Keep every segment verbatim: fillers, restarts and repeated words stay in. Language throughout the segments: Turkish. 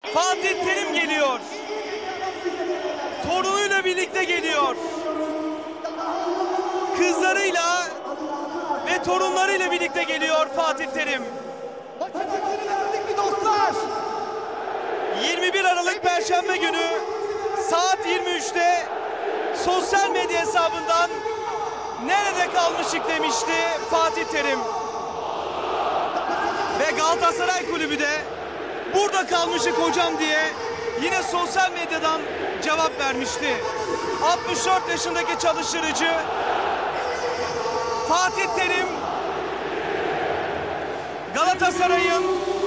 Fatih Terim geliyor. Torunuyla birlikte geliyor. Kızlarıyla ve torunlarıyla birlikte geliyor Fatih Terim. yirmi bir Aralık Perşembe günü saat yirmi üçte sosyal medya hesabından "Nerede kalmışık?" demişti Fatih Terim. Ve Galatasaray Kulübü de "Burada kalmışık hocam" diye yine sosyal medyadan cevap vermişti. altmış dört yaşındaki çalıştırıcı Fatih Terim, Galatasaray'ın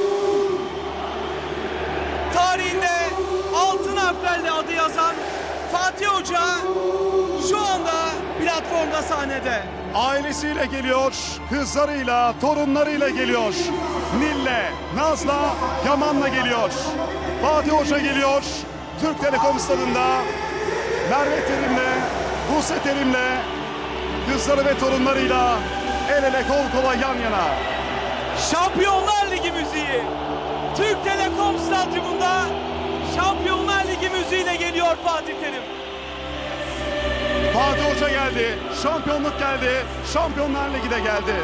tarihinde altın harflerle adı yazan Fatih Hoca şu anda platformda sahnede. Ailesiyle geliyor, kızlarıyla, torunlarıyla geliyor. Nil'le, Naz'la, Yaman'la geliyor. Fatih Hoca geliyor. Türk Telekom stadında Merve Terim'le, Buse Terim'le, kızları ve torunlarıyla el ele kol kola yan yana. Şampiyonlar Ligi müziği Türk Telekom Stadyumunda Şampiyonlar Ligi müziğiyle geliyor Fatih Terim. Fatih Hoca geldi, şampiyonluk geldi, Şampiyonlar Ligi de geldi.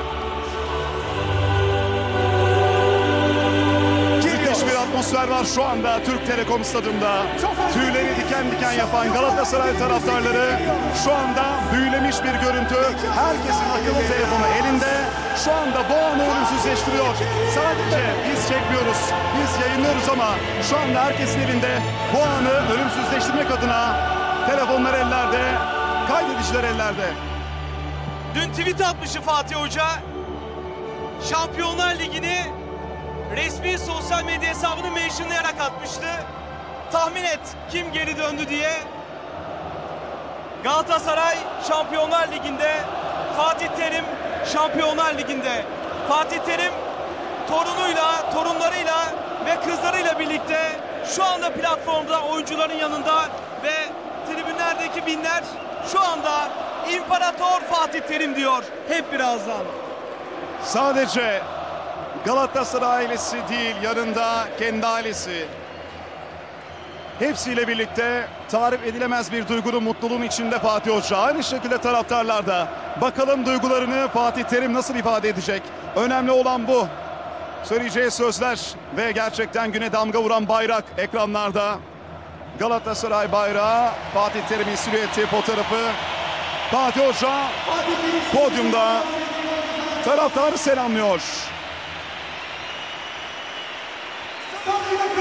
Müthiş bir atmosfer var şu anda Türk Telekom stadında. Tüyleri diken diken yapan Galatasaray taraftarları şu anda büyülemiş bir görüntü. Herkesin akıllı telefonu elinde. Şu anda bu anı ölümsüzleştiriyor. Sadece biz çekmiyoruz, biz yayınlıyoruz ama şu anda herkesin elinde bu anı ölümsüzleştirmek adına telefonlar ellerde, kaydediciler ellerde. Dün tweet atmıştı Fatih Hoca. Şampiyonlar Ligi'ni resmi sosyal medya hesabını mentionlayarak atmıştı. Tahmin et kim geri döndü diye. Galatasaray Şampiyonlar Ligi'nde, Fatih Terim Şampiyonlar Ligi'nde. Fatih Terim torunuyla, torunlarıyla ve kızlarıyla birlikte şu anda platformda oyuncuların yanında ve tribünlerdeki binler şu anda İmparator Fatih Terim diyor hep birazdan. Sadece Galatasaray ailesi değil, yanında kendi ailesi. Hepsiyle birlikte tarif edilemez bir duygunun, mutluluğun içinde Fatih Hoca. Aynı şekilde taraftarlar da. Bakalım duygularını Fatih Terim nasıl ifade edecek? Önemli olan bu. Söyleyeceği sözler ve gerçekten güne damga vuran bayrak ekranlarda. Galatasaray bayrağı, Fatih Terim'in silüeti fotoğrafı. Fatih Hoca podyumda taraftarı selamlıyor.